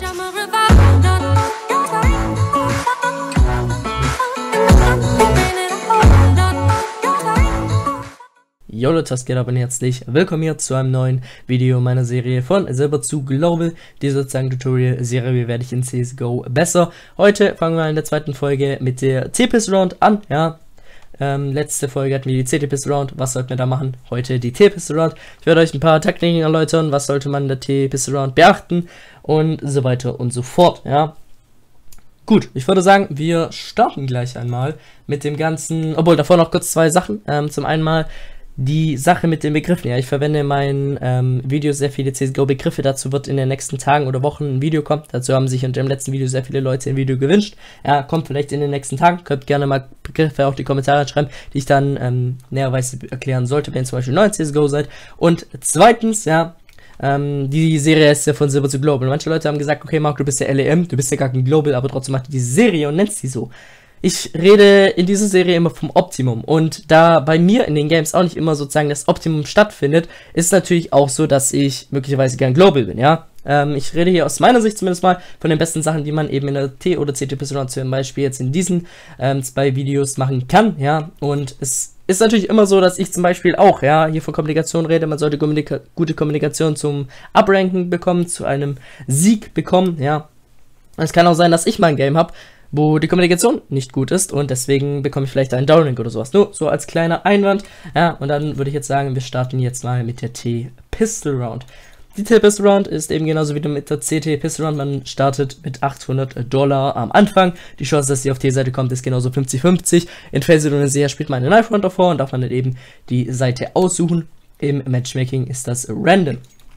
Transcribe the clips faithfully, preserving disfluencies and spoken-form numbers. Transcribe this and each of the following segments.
Jo Leute, was geht ab und herzlich willkommen hier zu einem neuen Video meiner Serie von Silber zu Global, die sozusagen Tutorial-Serie, wie werde ich in C S G O besser. Heute fangen wir in der zweiten Folge mit der T-Pistol-Round an, ja. Ähm, letzte Folge hatten wir die C-Pistol-Round, was sollten wir da machen? Heute die T-Pistol-Round. Ich werde euch ein paar Taktiken erläutern, was sollte man in der T-Pistol-Round beachten und so weiter und so fort, ja. Gut, ich würde sagen, wir starten gleich einmal mit dem ganzen, obwohl davor noch kurz zwei Sachen. Ähm, zum einen mal die Sache mit den Begriffen. Ja, ich verwende in meinen ähm, Videos sehr viele C S G O-Begriffe. Dazu wird in den nächsten Tagen oder Wochen ein Video kommen. Dazu haben sich unter dem letzten Video sehr viele Leute ein Video gewünscht. Ja, kommt vielleicht in den nächsten Tagen. Könnt gerne mal Begriffe auf die Kommentare schreiben, die ich dann ähm, näherweise erklären sollte, wenn ihr zum Beispiel neu in C S G O seid. Und zweitens, ja, ähm, die Serie ist ja von Silber zu Global. Manche Leute haben gesagt, okay Marc, du bist ja L E M, du bist ja gar kein Global, aber trotzdem macht die Serie und nennst die so. Ich rede in dieser Serie immer vom Optimum, und da bei mir in den Games auch nicht immer sozusagen das Optimum stattfindet, ist natürlich auch so, dass ich möglicherweise gern Global bin, ja. Ähm, ich rede hier aus meiner Sicht zumindest mal von den besten Sachen, die man eben in der T- oder C T-Pistol zum Beispiel jetzt in diesen ähm, zwei Videos machen kann, ja. Und es ist natürlich immer so, dass ich zum Beispiel auch, ja, hier von Kommunikation rede, man sollte Kommunika- gute Kommunikation zum Upranken bekommen, zu einem Sieg bekommen, ja. Es kann auch sein, dass ich mal ein Game habe, wo die Kommunikation nicht gut ist, und deswegen bekomme ich vielleicht einen Downrank oder sowas. Nur so als kleiner Einwand. Ja, und dann würde ich jetzt sagen, wir starten jetzt mal mit der T-Pistol Round. Die T-Pistol Round ist eben genauso wie mit der C T-Pistol Round. Man startet mit achthundert Dollar am Anfang. Die Chance, dass sie auf T-Seite kommt, ist genauso fünfzig fünfzig. In Phase-Indonesia spielt man eine Knife Round davor und darf man dann eben die Seite aussuchen. Im Matchmaking ist das random.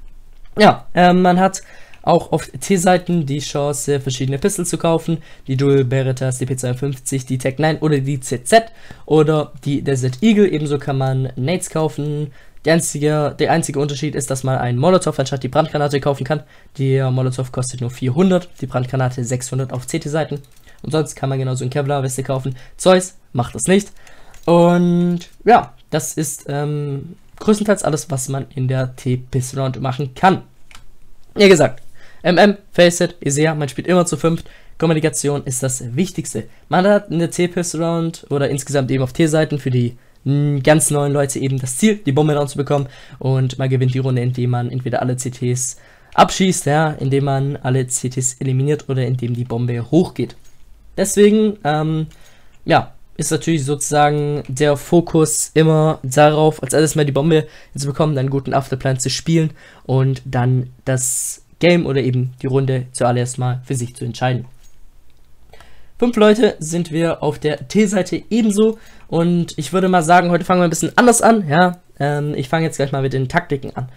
Ja, äh, man hat auch auf T-Seiten die Chance, verschiedene Pistols zu kaufen. Die Dual Berettas, die P zweiundfünfzig, die Tech neun oder die Z Z oder die Desert Eagle. Ebenso kann man Nades kaufen. Der einzige, der einzige Unterschied ist, dass man einen Molotov anstatt die Brandgranate kaufen kann. Der Molotov kostet nur vierhundert, die Brandgranate sechshundert auf C T-Seiten. Und sonst kann man genauso eine Kevlar-Weste kaufen. Zeus macht das nicht. Und ja, das ist ähm, größtenteils alles, was man in der T-Pistol Round machen kann. Wie gesagt, M M, Faceit, ihr seht ja, man spielt immer zu fünft. Kommunikation ist das Wichtigste. Man hat in der T-Pistol Round oder insgesamt eben auf T-Seiten für die mh, ganz neuen Leute eben das Ziel, die Bombe down zu bekommen. Und man gewinnt die Runde, indem man entweder alle C Ts abschießt, ja, indem man alle C Ts eliminiert oder indem die Bombe hochgeht. Deswegen, ähm, ja, ist natürlich sozusagen der Fokus immer darauf, als erstes mal die Bombe zu bekommen, dann einen guten Afterplan zu spielen und dann das Game oder eben die Runde zuallererst mal für sich zu entscheiden. Fünf Leute sind wir auf der T-Seite ebenso, und ich würde mal sagen, heute fangen wir ein bisschen anders an, ja. Ähm, ich fange jetzt gleich mal mit den Taktiken an.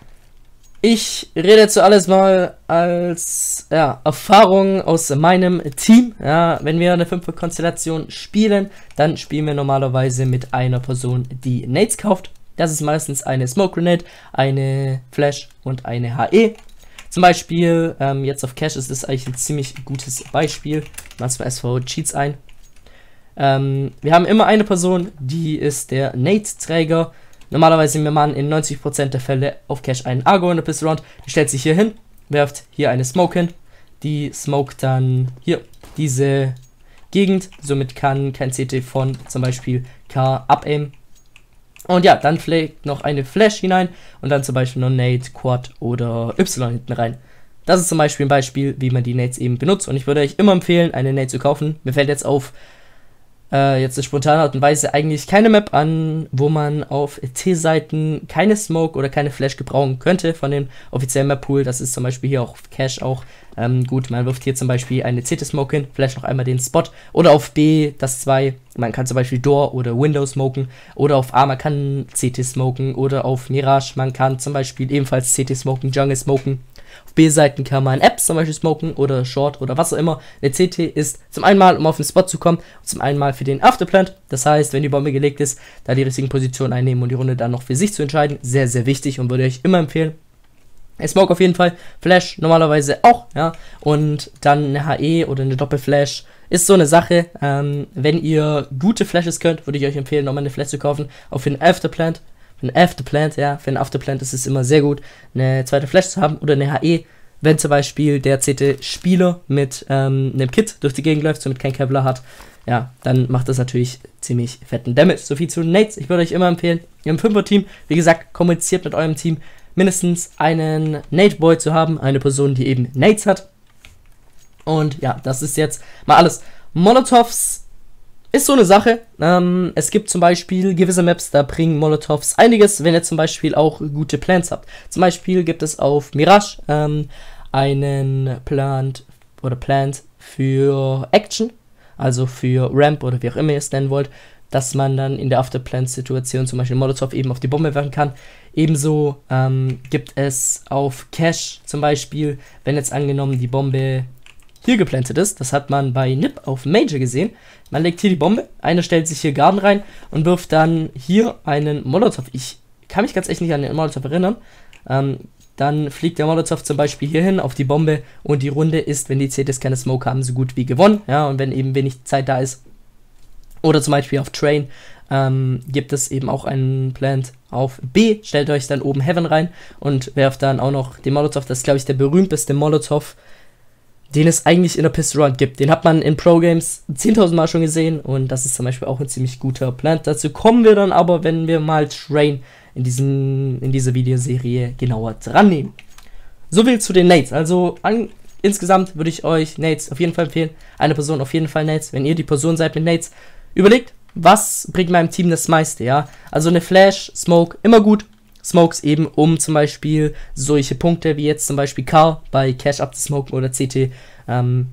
Ich rede zuallererst mal als ja, Erfahrung aus meinem Team. Ja, wenn wir eine Fünfer-Konstellation spielen, dann spielen wir normalerweise mit einer Person, die Nades kauft. Das ist meistens eine Smoke Grenade, eine Flash und eine H E. Zum Beispiel, ähm, jetzt auf Cash ist das eigentlich ein ziemlich gutes Beispiel. Manchmal S V Cheats ein. Ähm, wir haben immer eine Person, die ist der Nade-Träger. Normalerweise nimmt man in neunzig Prozent der Fälle auf Cash einen Argo in der Pistol Round. Die stellt sich hier hin, werft hier eine Smoke hin. Die smoked dann hier diese Gegend. Somit kann kein C T von zum Beispiel K abaimen. Und ja, dann fliegt noch eine Flash hinein und dann zum Beispiel noch Nade, Quad oder Y hinten rein. Das ist zum Beispiel ein Beispiel, wie man die Nades eben benutzt, und ich würde euch immer empfehlen, eine Nade zu kaufen. Mir fällt jetzt auf äh, jetzt eine spontane Art und Weise eigentlich keine Map an, wo man auf T-Seiten keine Smoke oder keine Flash gebrauchen könnte von dem offiziellen Map-Pool. Das ist zum Beispiel hier auch auf Cash auch ähm, gut. Man wirft hier zum Beispiel eine C T-Smoke hin, vielleicht noch einmal den Spot, oder auf B das zwei. Man kann zum Beispiel Door oder Window smoken, oder auf A man kann C T smoken, oder auf Mirage man kann zum Beispiel ebenfalls C T smoken, Jungle smoken. Auf B-Seiten kann man Apps zum Beispiel smoken oder Short oder was auch immer. Eine C T ist zum einen mal, um auf den Spot zu kommen, und zum einen mal für den Afterplant. Das heißt, wenn die Bombe gelegt ist, da die richtigen Positionen einnehmen und die Runde dann noch für sich zu entscheiden. Sehr, sehr wichtig, und würde ich immer empfehlen. Smoke auf jeden Fall, Flash normalerweise auch, ja, und dann eine H E oder eine Doppelflash ist so eine Sache. Ähm, wenn ihr gute Flashes könnt, würde ich euch empfehlen, nochmal eine Flash zu kaufen, auch für den Afterplant. Für den Afterplant, ja, für den Afterplant ist es immer sehr gut, eine zweite Flash zu haben oder eine H E. wenn zum Beispiel der C T-Spieler mit ähm, einem Kit durch die Gegend läuft, somit kein Kevlar hat, ja, dann macht das natürlich ziemlich fetten Damage. So viel zu den Nades. Ich würde euch immer empfehlen, im Fünfer-Team, wie gesagt, kommuniziert mit eurem Team, mindestens einen Nade-Boy zu haben, eine Person, die eben Nades hat. Und ja, das ist jetzt mal alles. Molotovs ist so eine Sache. Ähm, es gibt zum Beispiel gewisse Maps, da bringen Molotovs einiges, wenn ihr zum Beispiel auch gute Plans habt. Zum Beispiel gibt es auf Mirage ähm, einen Plant oder Plant für Action, also für Ramp oder wie auch immer ihr es nennen wollt, dass man dann in der Afterplant-Situation zum Beispiel Molotov eben auf die Bombe werfen kann. Ebenso ähm, gibt es auf Cache zum Beispiel, wenn jetzt angenommen die Bombe hier geplantet ist, das hat man bei Nip auf Major gesehen, man legt hier die Bombe, einer stellt sich hier Garden rein und wirft dann hier einen Molotov. Ich kann mich ganz echt nicht an den Molotov erinnern. Ähm, dann fliegt der Molotov zum Beispiel hier hin auf die Bombe und die Runde ist, wenn die C Ts keine Smoke haben, so gut wie gewonnen. Ja, und wenn eben wenig Zeit da ist, oder zum Beispiel auf Train, ähm, gibt es eben auch einen Plant auf B. Stellt euch dann oben Heaven rein und werft dann auch noch den Molotov. Das ist, glaube ich, der berühmteste Molotov, den es eigentlich in der Pistol Round gibt. Den hat man in Pro-Games zehntausend Mal schon gesehen und das ist zum Beispiel auch ein ziemlich guter Plant. Dazu kommen wir dann aber, wenn wir mal Train in, diesen, in dieser Videoserie genauer dran nehmen. Soviel zu den Nades. Also an, insgesamt würde ich euch Nades auf jeden Fall empfehlen. Eine Person auf jeden Fall Nades. Wenn ihr die Person seid mit Nades, überlegt, was bringt meinem Team das meiste, ja. Also eine Flash, Smoke, immer gut. Smokes eben, um zum Beispiel solche Punkte wie jetzt zum Beispiel Carl bei Cache abzusmoken oder C T ähm,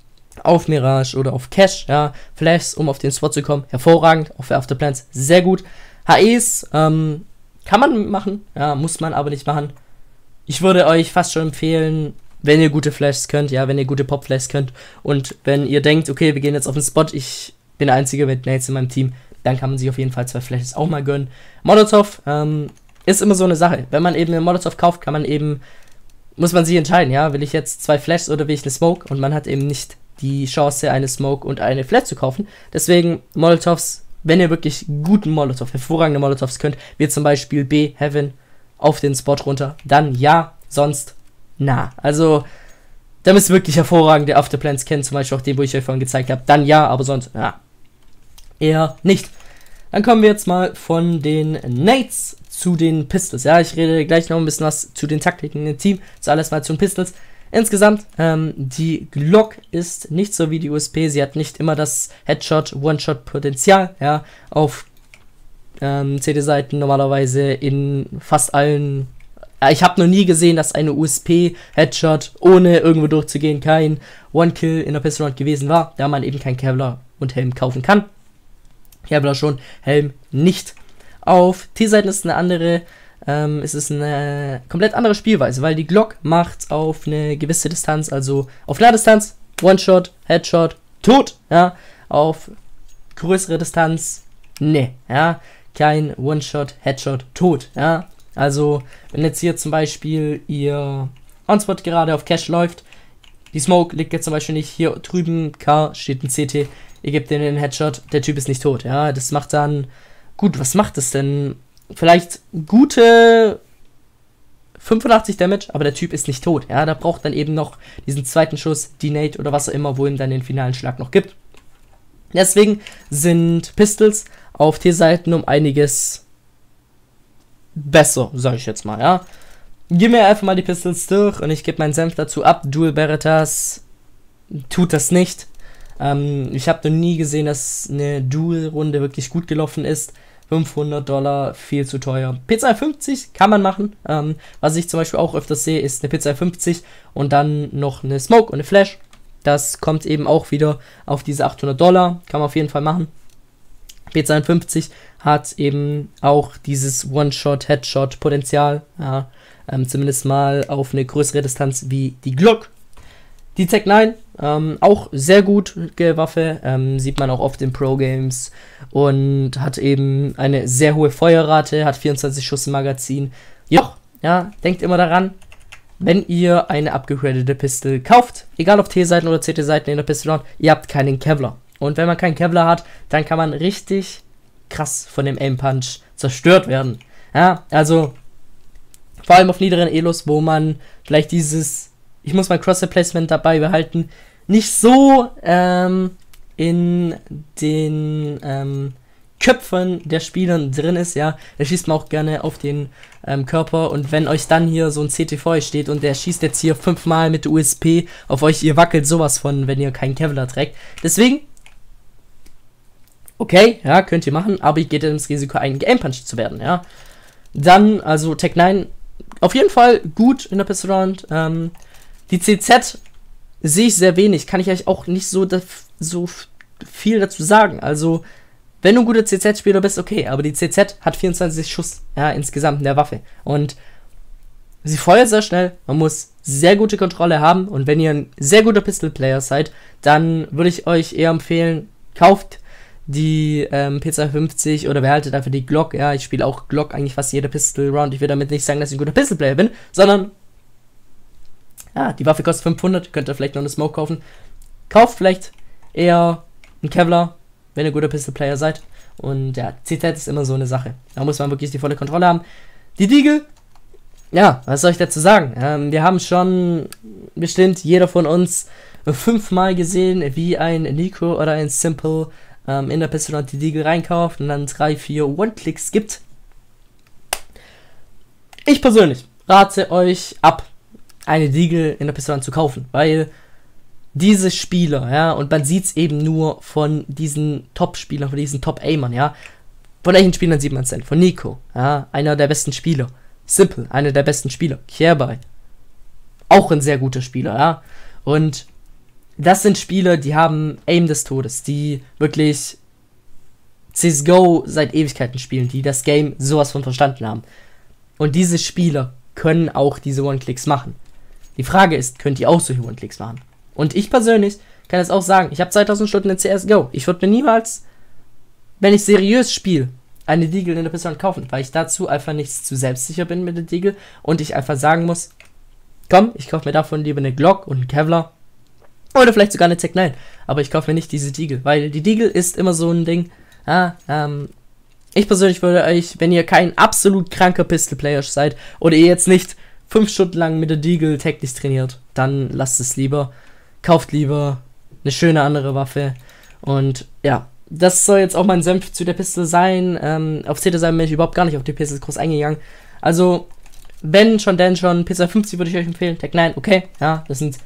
auf Mirage oder auf Cache, ja. Flashs, um auf den Spot zu kommen, hervorragend. Auf Afterplans, sehr gut. H Es, ähm, kann man machen, ja, muss man aber nicht machen. Ich würde euch fast schon empfehlen, wenn ihr gute Flashs könnt, ja, wenn ihr gute Pop-Flashs könnt und wenn ihr denkt, okay, wir gehen jetzt auf den Spot, ich bin der Einzige mit Nades in meinem Team, dann kann man sich auf jeden Fall zwei Flashes auch mal gönnen. Molotov, ähm, ist immer so eine Sache. Wenn man eben einen Molotov kauft, kann man eben, muss man sich entscheiden, ja, will ich jetzt zwei Flashs oder will ich eine Smoke? Und man hat eben nicht die Chance, eine Smoke und eine Flash zu kaufen. Deswegen Molotovs, wenn ihr wirklich guten Molotov, hervorragende Molotovs könnt, wie zum Beispiel B, Heaven, auf den Spot runter, dann ja, sonst na. Also, da müsst ihr wirklich hervorragende Afterplans kennen, zum Beispiel auch den, wo ich euch vorhin gezeigt habe, dann ja, aber sonst na. Eher nicht. Dann kommen wir jetzt mal von den Nades zu den Pistols. Ja, ich rede gleich noch ein bisschen was zu den Taktiken im Team. Zuallererst mal zu den Pistols. Insgesamt, ähm, die Glock ist nicht so wie die U S P. Sie hat nicht immer das Headshot, One-Shot-Potenzial. Ja, auf ähm, C D-Seiten normalerweise in fast allen. Äh, ich habe noch nie gesehen, dass eine U S P-Headshot ohne irgendwo durchzugehen kein One-Kill in der Pistol Round gewesen war, da man eben kein Kevlar und Helm kaufen kann. Kevlar schon, Helm nicht. Auf T-Seiten ist eine andere, ähm, es ist eine komplett andere Spielweise, weil die Glock macht auf eine gewisse Distanz, also auf Nahdistanz, One-Shot, Headshot, tot, ja, auf größere Distanz, ne, ja, kein One-Shot, Headshot, tot, ja, also, wenn jetzt hier zum Beispiel ihr Onspot gerade auf Cache läuft, die Smoke liegt jetzt zum Beispiel nicht hier drüben, K steht ein C T, ihr gebt den Headshot, der Typ ist nicht tot, ja, das macht dann, gut, was macht das denn? Vielleicht gute fünfundachtzig Damage, aber der Typ ist nicht tot, ja, da braucht dann eben noch diesen zweiten Schuss, die Nade oder was auch immer, wo ihm dann den finalen Schlag noch gibt. Deswegen sind Pistols auf T-Seiten um einiges besser, sag ich jetzt mal, ja. Gib mir einfach mal die Pistols durch und ich gebe meinen Senf dazu ab. Dual Berettas tut das nicht. Ähm, ich habe noch nie gesehen, dass eine Dual-Runde wirklich gut gelaufen ist. fünfhundert Dollar, viel zu teuer. P zweihundertfünfzig kann man machen. Ähm, was ich zum Beispiel auch öfters sehe, ist eine P zweihundertfünfzig und dann noch eine Smoke und eine Flash. Das kommt eben auch wieder auf diese achthundert Dollar. Kann man auf jeden Fall machen. P zweiundfünfzig hat eben auch dieses One-Shot-Headshot-Potenzial. Ja, ähm, zumindest mal auf eine größere Distanz wie die Glock. Die Tech neun, ähm, auch sehr gute Waffe, ähm, sieht man auch oft in Pro-Games und hat eben eine sehr hohe Feuerrate, hat vierundzwanzig Schuss im Magazin. Ja, ja, denkt immer daran, wenn ihr eine upgradete Pistole kauft, egal auf T-Seiten oder C T-Seiten in der Pistole, ihr habt keinen Kevlar. Und wenn man keinen Kevlar hat, dann kann man richtig krass von dem Aim-Punch zerstört werden. Ja, also vor allem auf niederen Elos, wo man vielleicht dieses ich muss mein Crosshair-Placement dabei behalten, nicht so ähm, in den ähm, Köpfen der Spielern drin ist, ja, der schießt man auch gerne auf den ähm, Körper, und wenn euch dann hier so ein C T vor euch steht und der schießt jetzt hier fünfmal mit der U S P auf euch, ihr wackelt sowas von, wenn ihr keinen Kevlar trägt. Deswegen, okay, ja, könnt ihr machen, aber ihr geht ins Risiko ein, Game-Punch zu werden, ja. Dann, also Tech neun, auf jeden Fall gut in der Pistol Round. Ähm, die C Z sehe ich sehr wenig, kann ich euch auch nicht so, so viel dazu sagen, also wenn du ein guter C Z-Spieler bist, okay, aber die C Z hat vierundzwanzig Schuss, ja, insgesamt in der Waffe. Und sie feuert sehr schnell, man muss sehr gute Kontrolle haben, und wenn ihr ein sehr guter Pistol-Player seid, dann würde ich euch eher empfehlen, kauft die ähm, P zwei fünfzig oder behaltet einfach die Glock, ja, ich spiele auch Glock eigentlich fast jede Pistol-Round, ich will damit nicht sagen, dass ich ein guter Pistol-Player bin, sondern, ja, die Waffe kostet fünfhundert, könnt ihr vielleicht noch eine Smoke kaufen. Kauft vielleicht eher einen Kevlar, wenn ihr guter Pistol-Player seid. Und ja, C Z ist immer so eine Sache. Da muss man wirklich die volle Kontrolle haben. Die Deagle, ja, was soll ich dazu sagen? Ähm, wir haben schon bestimmt jeder von uns fünfmal gesehen, wie ein Nico oder ein Simple ähm, in der Pistol Round die Deagle reinkauft und dann drei, vier One-Clicks gibt. Ich persönlich rate euch ab, eine Deagle in der Pistol Round zu kaufen, weil diese Spieler, ja, und man sieht es eben nur von diesen Top-Spielern, von diesen Top-Aimern, ja. Von welchen Spielern sieht man es denn? Von Nico, ja, einer der besten Spieler. Simple, einer der besten Spieler. Kjaerbye, auch ein sehr guter Spieler, ja. Und das sind Spieler, die haben Aim des Todes, die wirklich C S G O seit Ewigkeiten spielen, die das Game sowas von verstanden haben. Und diese Spieler können auch diese One-Clicks machen. Die Frage ist, könnt ihr auch solche One-Clicks machen? Und ich persönlich kann es auch sagen, ich habe zweitausend Stunden in C S G O. Ich würde mir niemals, wenn ich seriös spiele, eine Deagle in der Pistol kaufen, weil ich dazu einfach nicht zu selbstsicher bin mit der Deagle und ich einfach sagen muss, komm, ich kaufe mir davon lieber eine Glock und einen Kevlar oder vielleicht sogar eine Tech neun, aber ich kaufe mir nicht diese Deagle, weil die Deagle ist immer so ein Ding, ah, ähm, ich persönlich würde euch, wenn ihr kein absolut kranker Pistol-Player seid oder ihr jetzt nicht fünf Stunden lang mit der Deagle täglich trainiert, dann lasst es lieber. Kauft lieber eine schöne andere Waffe. Und ja, das soll jetzt auch mein Senf zu der Pistole sein. Ähm, auf C T sein bin ich überhaupt gar nicht auf die Pistole groß eingegangen. Also, wenn schon, denn schon, P zwei fünfzig würde ich euch empfehlen. Tech neun, okay, ja, das sind,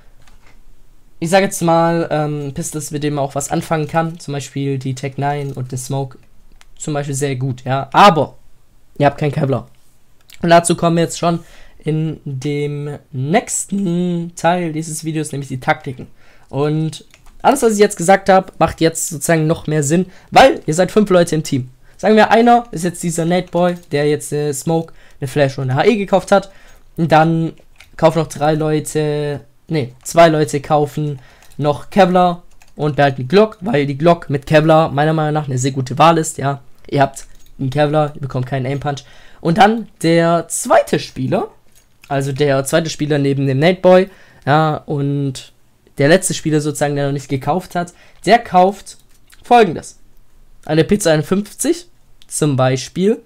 ich sage jetzt mal, ähm, Pistols, mit denen man auch was anfangen kann. Zum Beispiel die Tech neun und die Smoke. Zum Beispiel sehr gut, ja. Aber, ihr habt kein Kevlar. Und dazu kommen wir jetzt schon in dem nächsten Teil dieses Videos, nämlich die Taktiken. Und alles, was ich jetzt gesagt habe, macht jetzt sozusagen noch mehr Sinn, weil ihr seid fünf Leute im Team. Sagen wir, einer ist jetzt dieser Nate-Boy, der jetzt eine Smoke, eine Flash und eine H E gekauft hat. Und dann kaufen noch drei Leute, ne, zwei Leute kaufen noch Kevlar und behalten die Glock, weil die Glock mit Kevlar meiner Meinung nach eine sehr gute Wahl ist, ja. Ihr habt einen Kevlar, ihr bekommt keinen Aim-Punch. Und dann der zweite Spieler, also der zweite Spieler neben dem Nate-Boy, ja, und der letzte Spieler sozusagen, der noch nicht gekauft hat, der kauft Folgendes. Eine P zwei einundfünfzig zum Beispiel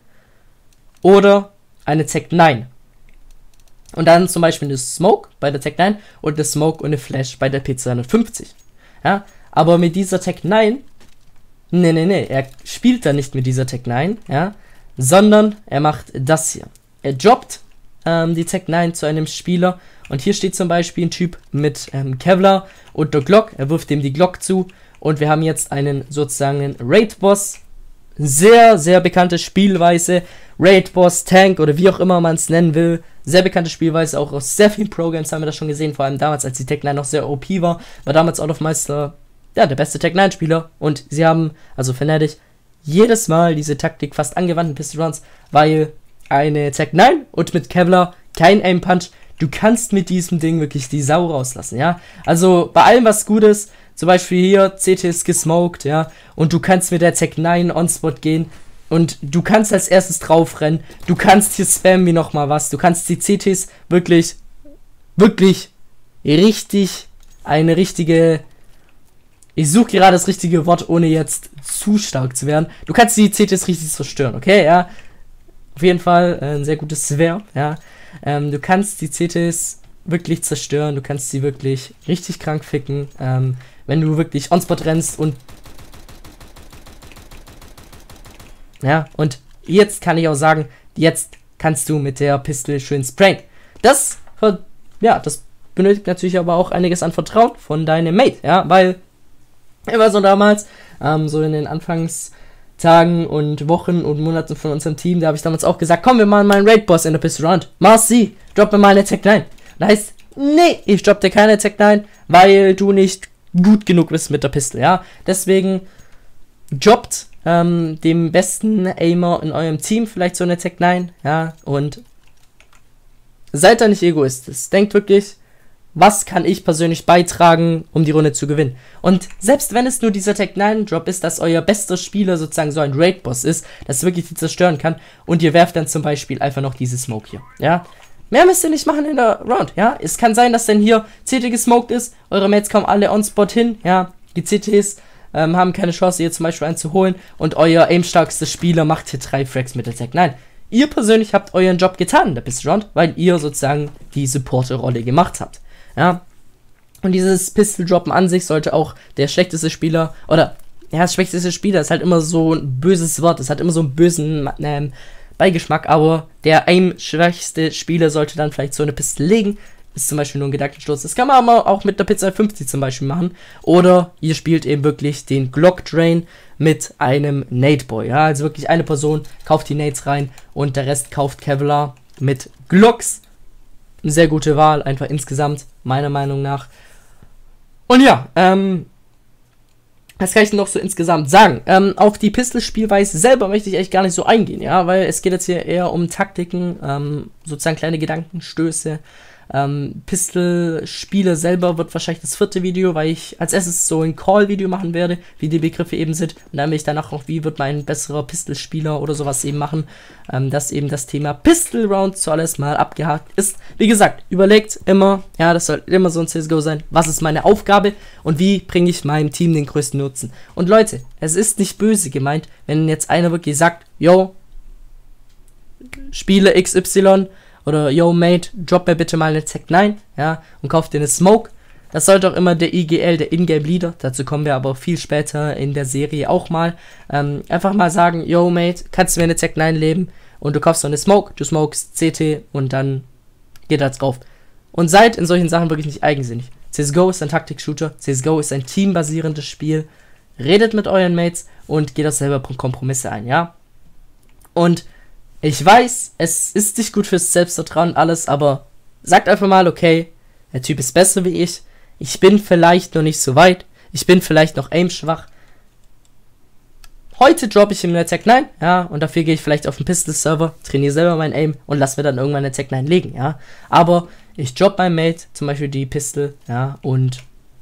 oder eine Tech neun. Und dann zum Beispiel eine Smoke bei der Tech neun und eine Smoke und eine Flash bei der P zwei einundfünfzig. Ja, aber mit dieser Tech neun, ne, ne, ne, er spielt da nicht mit dieser Tech neun, ja, sondern er macht das hier. Er droppt ähm, die Tech neun zu einem Spieler und hier steht zum Beispiel ein Typ mit ähm, Kevlar und der Glock, er wirft ihm die Glock zu und wir haben jetzt einen sozusagen Raid-Boss, sehr, sehr bekannte Spielweise, Raid-Boss, Tank oder wie auch immer man es nennen will, sehr bekannte Spielweise, auch aus sehr vielen Pro-Games haben wir das schon gesehen, vor allem damals, als die Tech neun noch sehr O P war, war damals Out of Meister, ja, der beste Tech neun Spieler und sie haben, also Fnatic, jedes Mal diese Taktik fast angewandt in Pistol Rounds, weil eine Tech neun und mit Kevlar kein Aim Punch, du kannst mit diesem Ding wirklich die Sau rauslassen, ja, also bei allem was gut ist, zum Beispiel hier, C T ist gesmoked, ja, und du kannst mit der Tech neun on-spot gehen und du kannst als erstes drauf rennen, du kannst hier spammen wie nochmal was, du kannst die C Ts wirklich, wirklich richtig, eine richtige, ich suche gerade das richtige Wort, ohne jetzt zu stark zu werden, du kannst die C Ts richtig zerstören, okay, ja, auf jeden Fall äh, ein sehr gutes Verb, ja, ähm, du kannst die C Ts wirklich zerstören, du kannst sie wirklich richtig krank ficken, ähm, wenn du wirklich on-spot rennst und ja, und jetzt kann ich auch sagen, jetzt kannst du mit der Pistole schön sprayen. Das, ja, das benötigt natürlich aber auch einiges an Vertrauen von deinem Mate, ja, weil immer so damals, ähm, so in den Anfangstagen und Wochen und Monaten von unserem Team, da habe ich damals auch gesagt, komm, wir machen mal einen Raid-Boss in der Pistol Round. Marcy, drop mir mal eine Tech neun. Das heißt, nee, ich drop dir keine Tech neun, weil du nicht gut genug bist mit der Pistole, ja. Deswegen droppt ähm, dem besten Aimer in eurem Team vielleicht so eine Tech neun, ja, und seid da nicht egoistisch. Denkt wirklich, was kann ich persönlich beitragen, um die Runde zu gewinnen? Und selbst wenn es nur dieser Tech neun Drop ist, dass euer bester Spieler sozusagen so ein Raid-Boss ist, das wirklich die zerstören kann, und ihr werft dann zum Beispiel einfach noch diese Smoke hier, ja. Mehr müsst ihr nicht machen in der Round, ja. Es kann sein, dass dann hier C T gesmoked ist, eure Mates kommen alle on-spot hin, ja. Die C Ts ähm, haben keine Chance, hier zum Beispiel einen zu holen, und euer aimstarkster Spieler macht hier drei Frags mit der Tech neun. Ihr persönlich habt euren Job getan in der Pistol Round, weil ihr sozusagen die Supporter-Rolle gemacht habt, ja. Und dieses Pistol-Droppen an sich sollte auch der schlechteste Spieler, oder, ja, das schlechteste Spieler ist halt immer so ein böses Wort, es hat immer so einen bösen, ähm, Beigeschmack, aber der aim-schwächste Spieler sollte dann vielleicht so eine Pistole legen. Ist zum Beispiel nur ein Gedankenstoß. Das kann man aber auch mit der Pizza fünfzig zum Beispiel machen. Oder ihr spielt eben wirklich den Glock Drain mit einem Nade Boy. Ja, also wirklich eine Person kauft die Nades rein und der Rest kauft Kevlar mit Glocks. Eine sehr gute Wahl, einfach insgesamt, meiner Meinung nach. Und ja, ähm, was kann ich denn noch so insgesamt sagen? Ähm, auf die Pistol-Spielweise selber möchte ich echt gar nicht so eingehen, ja, weil es geht jetzt hier eher um Taktiken, ähm, sozusagen kleine Gedankenstöße. Ähm, Pistol-Spiele selber wird wahrscheinlich das vierte Video, weil ich als erstes so ein Call-Video machen werde, wie die Begriffe eben sind. Und dann will ich danach noch, wie wird mein besserer Pistol-Spieler oder sowas eben machen, ähm, dass eben das Thema Pistol-Round zuallererst mal abgehakt ist. Wie gesagt, überlegt immer, ja, das soll immer so ein C S G O sein, was ist meine Aufgabe und wie bringe ich meinem Team den größten Nutzen. Und Leute, es ist nicht böse gemeint, wenn jetzt einer wirklich sagt, yo, Spiele X Y, oder yo Mate, drop mir bitte mal eine Tech neun, ja, und kauft dir eine Smoke. Das sollte auch immer der I G L, der Ingame Leader, dazu kommen wir aber viel später in der Serie auch mal, ähm, einfach mal sagen, yo Mate, kannst du mir eine Tech neun leben, und du kaufst so eine Smoke, du smokest C T und dann geht das drauf. Und seid in solchen Sachen wirklich nicht eigensinnig. C S G O ist ein Taktik-Shooter, C S G O ist ein teambasierendes Spiel, redet mit euren Mates und geht auch selber Kompromisse ein, ja. Und ich weiß, es ist nicht gut fürs Selbstvertrauen und alles, aber sagt einfach mal, okay, der Typ ist besser wie ich, ich bin vielleicht noch nicht so weit, ich bin vielleicht noch aim-schwach. Heute droppe ich ihm eine Tech neun, ja, und dafür gehe ich vielleicht auf den Pistol-Server, trainiere selber mein Aim und lass mir dann irgendwann eine Tech neun legen, ja. Aber ich droppe meinem Mate zum Beispiel die Pistol, ja, und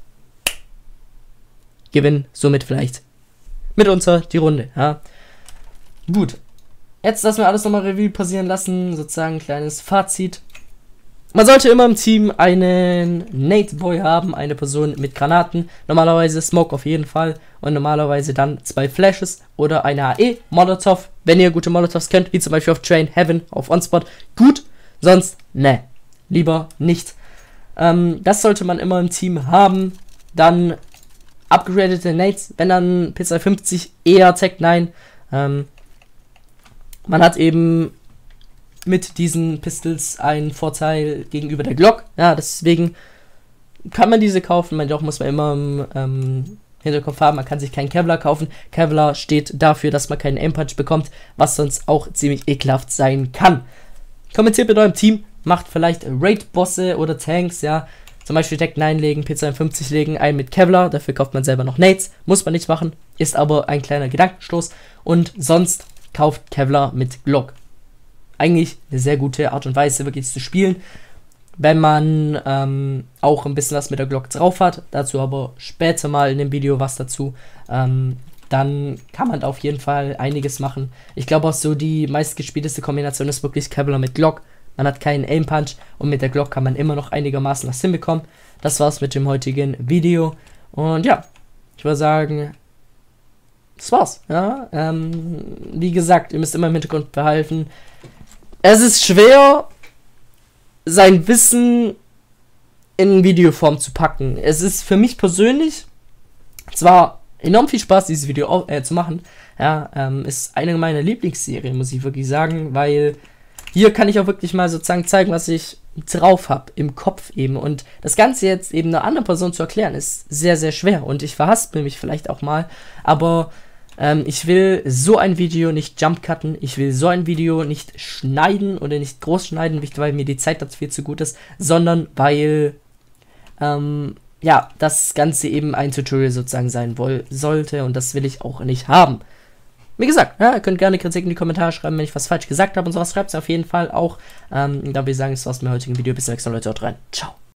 gewinne somit vielleicht mitunter die Runde, ja. Gut. Jetzt lassen wir alles nochmal Revue passieren lassen, sozusagen ein kleines Fazit. Man sollte immer im Team einen Nade Boy haben, eine Person mit Granaten, normalerweise Smoke auf jeden Fall und normalerweise dann zwei Flashes oder eine A E, Molotov, wenn ihr gute Molotovs kennt, wie zum Beispiel auf Train, Heaven, auf Onspot, gut, sonst ne, lieber nicht. Ähm, das sollte man immer im Team haben. Dann upgradete Nades, wenn dann Pizza fünfzig, eher Tech neun, ähm, man hat eben mit diesen Pistols einen Vorteil gegenüber der Glock. Ja, deswegen kann man diese kaufen. Man, doch muss man immer im ähm, Hinterkopf haben, man kann sich keinen Kevlar kaufen. Kevlar steht dafür, dass man keinen Aim-Punch bekommt, was sonst auch ziemlich ekelhaft sein kann. Kommentiert mit eurem Team, macht vielleicht Raid-Bosse oder Tanks, ja. Zum Beispiel Tech neun legen, P zweiundfünfzig legen, einen mit Kevlar, dafür kauft man selber noch Nades. Muss man nicht machen, ist aber ein kleiner Gedankenstoß. Und sonst kauft Kevlar mit Glock. Eigentlich eine sehr gute Art und Weise, wirklich zu spielen, wenn man ähm, auch ein bisschen was mit der Glock drauf hat. Dazu aber später mal in dem Video was dazu. Ähm, dann kann man da auf jeden Fall einiges machen. Ich glaube auch so, die meistgespielteste Kombination ist wirklich Kevlar mit Glock. Man hat keinen Aim Punch und mit der Glock kann man immer noch einigermaßen was hinbekommen. Das war's mit dem heutigen Video. Und ja, ich würde sagen, das war's, ja, ähm, wie gesagt, ihr müsst immer im Hintergrund behalten, es ist schwer, sein Wissen in Videoform zu packen. Es ist für mich persönlich zwar enorm viel Spaß, dieses Video auch, äh, zu machen. Ja, ähm, ist eine meiner Lieblingsserien, muss ich wirklich sagen, weil hier kann ich auch wirklich mal sozusagen zeigen, was ich drauf habe, im Kopf eben. Und das Ganze jetzt eben einer anderen Person zu erklären, ist sehr, sehr schwer. Und ich verhaspel mich vielleicht auch mal, aber ähm, ich will so ein Video nicht jumpcutten, ich will so ein Video nicht schneiden oder nicht groß schneiden, nicht weil mir die Zeit dazu viel zu gut ist, sondern weil ähm, ja, das Ganze eben ein Tutorial sozusagen sein woll sollte und das will ich auch nicht haben. Wie gesagt, ja, ihr könnt gerne Kritik in die Kommentare schreiben, wenn ich was falsch gesagt habe und sowas. Schreibt es auf jeden Fall auch. Ähm, da würde ich sagen, das war's mit dem heutigen Video. Bis zum nächsten Mal, Leute. Haut rein. Ciao.